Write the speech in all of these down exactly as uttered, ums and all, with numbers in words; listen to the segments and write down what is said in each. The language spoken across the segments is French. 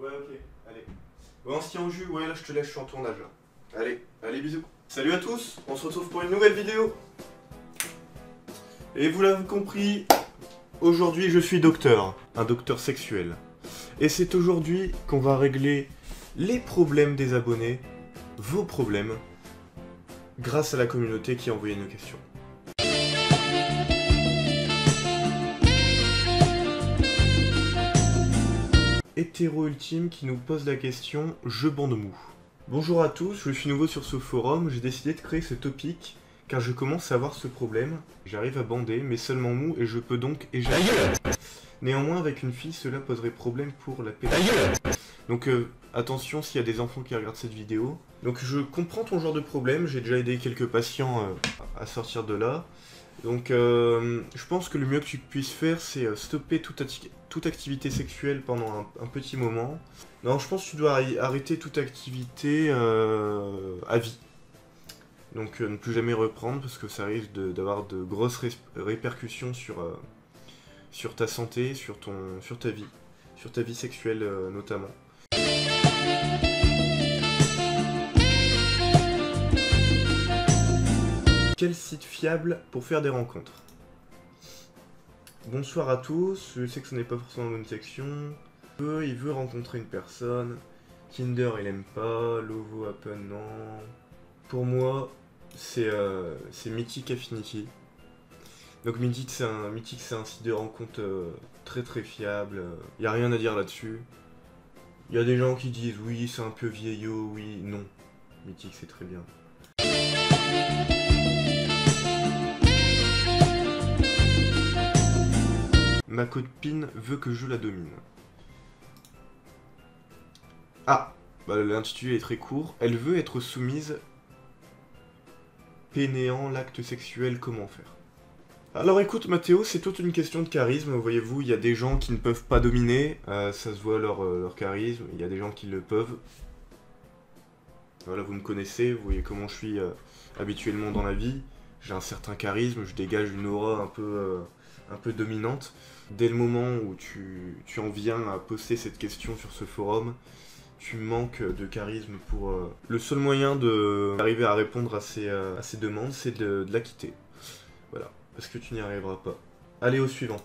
Ouais, ok, allez. Bon, on se tient au jus, ouais, là je te laisse, je suis en tournage là. Allez, allez, bisous. Salut à tous, on se retrouve pour une nouvelle vidéo. Et vous l'avez compris, aujourd'hui je suis docteur, un docteur sexuel. Et c'est aujourd'hui qu'on va régler les problèmes des abonnés, vos problèmes, grâce à la communauté qui a envoyé nos questions. Hétéro Ultime qui nous pose la question « Je bande mou ». Bonjour à tous, je suis nouveau sur ce forum, j'ai décidé de créer ce topic car je commence à avoir ce problème. J'arrive à bander, mais seulement mou et je peux donc éjaculer. Néanmoins, avec une fille, cela poserait problème pour la pénétration. Donc euh, attention s'il y a des enfants qui regardent cette vidéo. Donc je comprends ton genre de problème, j'ai déjà aidé quelques patients euh, à sortir de là. Donc euh, je pense que le mieux que tu puisses faire, c'est euh, stopper toute, toute activité sexuelle pendant un, un petit moment. Non, je pense que tu dois arrêter toute activité euh, à vie. Donc euh, ne plus jamais reprendre parce que ça risque d'avoir de, de grosses ré répercussions sur, euh, sur ta santé, sur, ton, sur ta vie, sur ta vie sexuelle euh, notamment. Quel site fiable pour faire des rencontres? Bonsoir à tous, je sais que ce n'est pas forcément une bonne section. Il veut rencontrer une personne. Tinder il aime pas, Lovo Happen non. Pour moi, c'est euh, Mythic Affinity. Donc Mythic c'est un, un site de rencontre euh, très très fiable. Il n'y a rien à dire là-dessus. Il y a des gens qui disent oui c'est un peu vieillot, oui, non. Mythic c'est très bien. Ma copine veut que je la domine. Ah, bah, l'intitulé est très court. Elle veut être soumise. Pénéant l'acte sexuel, comment faire? Alors écoute Mathéo, c'est toute une question de charisme. Voyez-vous, il y a des gens qui ne peuvent pas dominer. Euh, ça se voit leur, euh, leur charisme. Il y a des gens qui le peuvent. Voilà, vous me connaissez. Vous voyez comment je suis euh, habituellement dans la vie. J'ai un certain charisme. Je dégage une aura un peu... Euh, un peu dominante. Dès le moment où tu, tu en viens à poster cette question sur ce forum, tu manques de charisme pour... Euh, le seul moyen d'arriver à répondre à ces, euh, à ces demandes, c'est de, de la quitter. Voilà, parce que tu n'y arriveras pas. Allez, au suivant.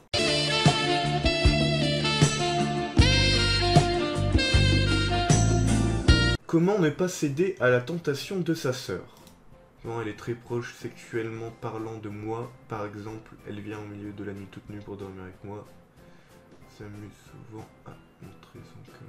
Comment ne pas céder à la tentation de sa sœur? Non, elle est très proche sexuellement parlant de moi. Par exemple, elle vient au milieu de la nuit toute nue pour dormir avec moi. S'amuse souvent à montrer son cœur.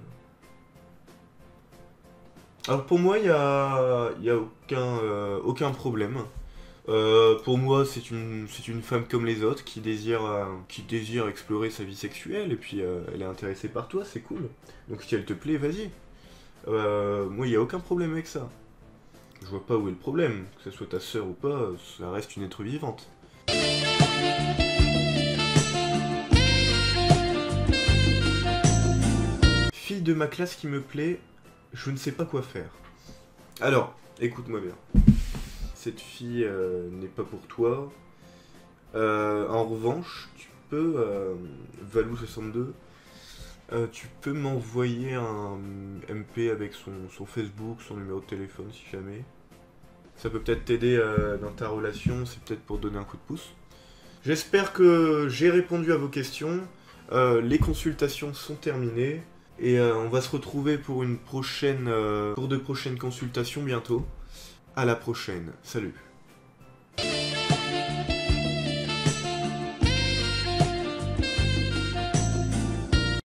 Alors pour moi, il n'y a, y a aucun, euh, aucun problème. Euh, pour moi, c'est une, c'est une femme comme les autres qui désire, euh, qui désire explorer sa vie sexuelle et puis euh, elle est intéressée par toi, c'est cool. Donc si elle te plaît, vas-y. Euh, moi, il n'y a aucun problème avec ça. Je vois pas où est le problème, que ce soit ta sœur ou pas, ça reste une être vivante. Fille de ma classe qui me plaît, je ne sais pas quoi faire. Alors, écoute-moi bien. Cette fille euh, n'est pas pour toi. Euh, en revanche, tu peux, euh, Valou soixante-deux, euh, tu peux m'envoyer un M P avec son, son Facebook, son numéro de téléphone si jamais. Ça peut peut-être t'aider euh, dans ta relation, c'est peut-être pour donner un coup de pouce. J'espère que j'ai répondu à vos questions. Euh, les consultations sont terminées. Et euh, on va se retrouver pour une prochaine, euh, pour de prochaines consultations bientôt. À la prochaine. Salut.